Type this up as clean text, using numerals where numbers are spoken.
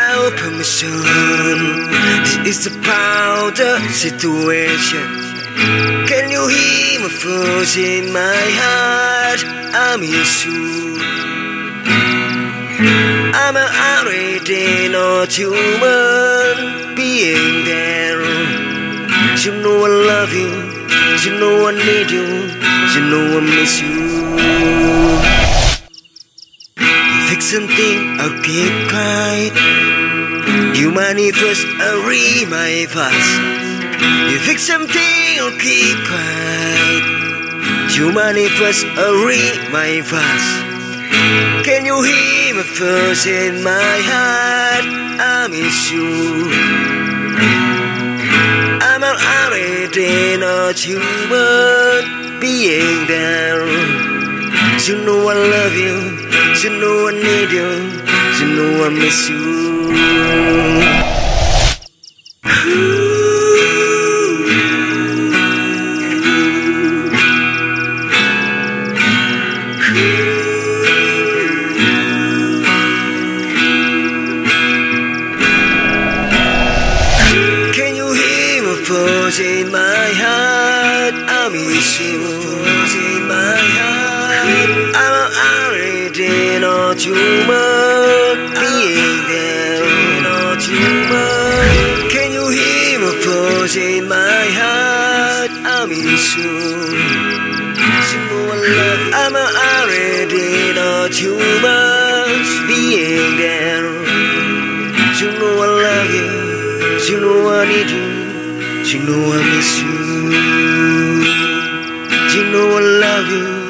without permission. This is about the situation. Can you hear my voice in my heart? I miss you. I'm already not human being there. You know I love you. You know I need you. You know I miss you. Fix something, I'll keep quiet. You manifest, I'll read my fast. You fix something, I'll keep quiet. You manifest, I'll read my fast. Can you hear my voice in my heart? I miss you. I'm already not human being there. You know I love you. You know I need you. You know I miss you. Can you hear my voice in my heart? I miss you. In my heart, I'm already not human being there. Not human. Can you hear my voice in my heart? I miss you. You know I love you. I'm already not human being there. You know I love you. You know I need you. You know I miss you. You know I love you.